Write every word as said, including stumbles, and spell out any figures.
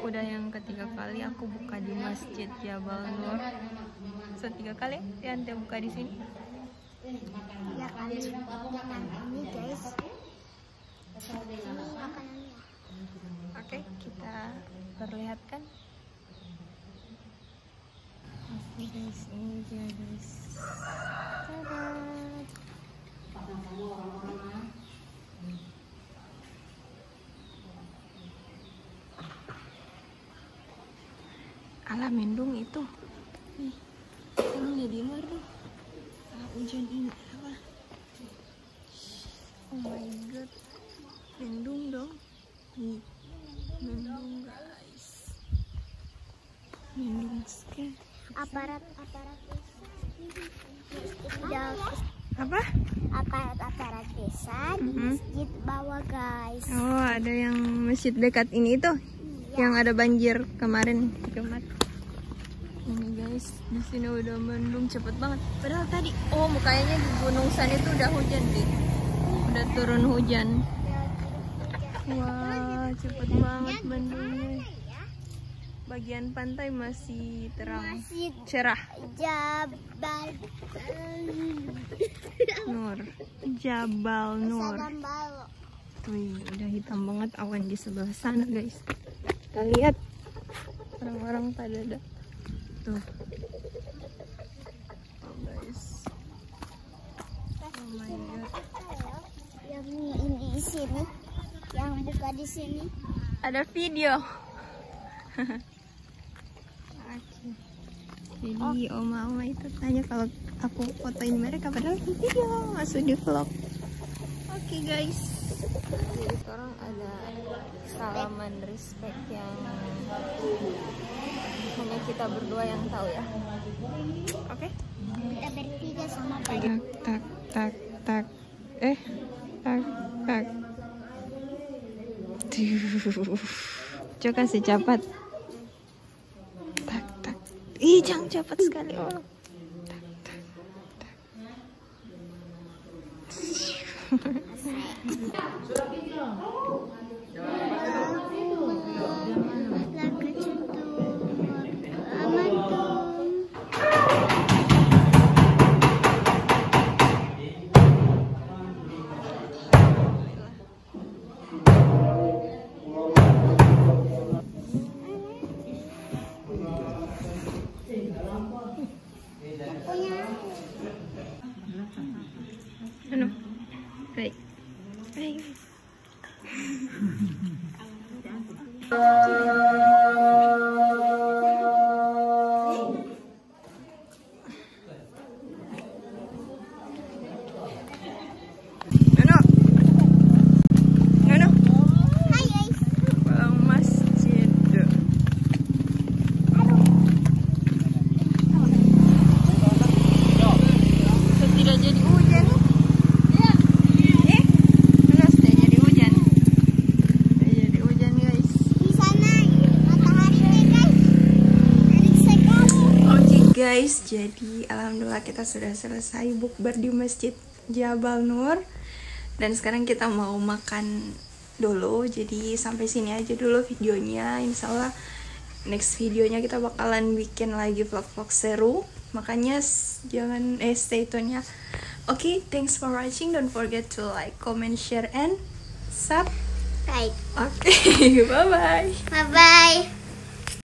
udah yang ketiga kali aku buka di Masjid Jabal Nur. Setiga kali ya Ante buka di sini. Ya kan, ini guys. Ini makanannya. Oke, kita perlihatkan. Oke guys, ini dia guys. Tada. Alah mendung itu. Nih, orangnya di luar tuh. Ah, hujan ini apa? Oh my god. Mendung dong. Nih, mendung guys. Mendung sekali. Aparat aparat desa. Apa? Aparat aparat desa di Mm-hmm. masjid bawah guys. Oh, ada yang masjid dekat ini tuh. Iya. Yang ada banjir kemarin Jumat. Ini guys, di sini udah mendung cepet banget. Padahal tadi, oh kayaknya di Gunung San itu udah hujan deh. Udah turun hujan. Wah, cepet banget mendungnya. Bagian pantai masih terang, Masjid cerah. Jabal Nur, Jabal Nur. Sadambalo. Wih, udah hitam banget awan di sebelah sana guys. Kita lihat orang-orang pada ada. Tuh. Oh guys. Oh my god. Yang ini di sini, yang buka di sini. Ada video. Jadi oma-oma itu tanya kalau aku fotoin mereka padahal di video, masuk di vlog. Oke okay, guys. Jadi sekarang ada salaman respect yang hanya kita berdua yang tahu ya. Oke? Okay? Kita bertiga sama Pak. Tak tak tak tak. Eh, tak tak. Duh. Coba kasih cepat. Tak tak. Ih, jangan cepat sekali oh. Tak tak tak. Ano? Baik. Baik. Ano? Ano? Hai guys. Bang masjid. Tidak jadi hujan. Eh, benar sudah jadi hujan. Sudah jadi hujan guys. Di sana mataharinya guys. Dari sekali. Oke guys, jadi alhamdulillah kita sudah selesai bukber di Masjid Jabal Nur. Dan sekarang kita mau makan dulu. Jadi sampai sini aja dulu videonya. Insya Allah next videonya kita bakalan bikin lagi vlog-vlog seru. Makanya jangan eh stay tune ya. Oke, okay, thanks for watching. Don't forget to like, comment, share, and sub. Baik. Oke, okay, bye bye. Bye bye.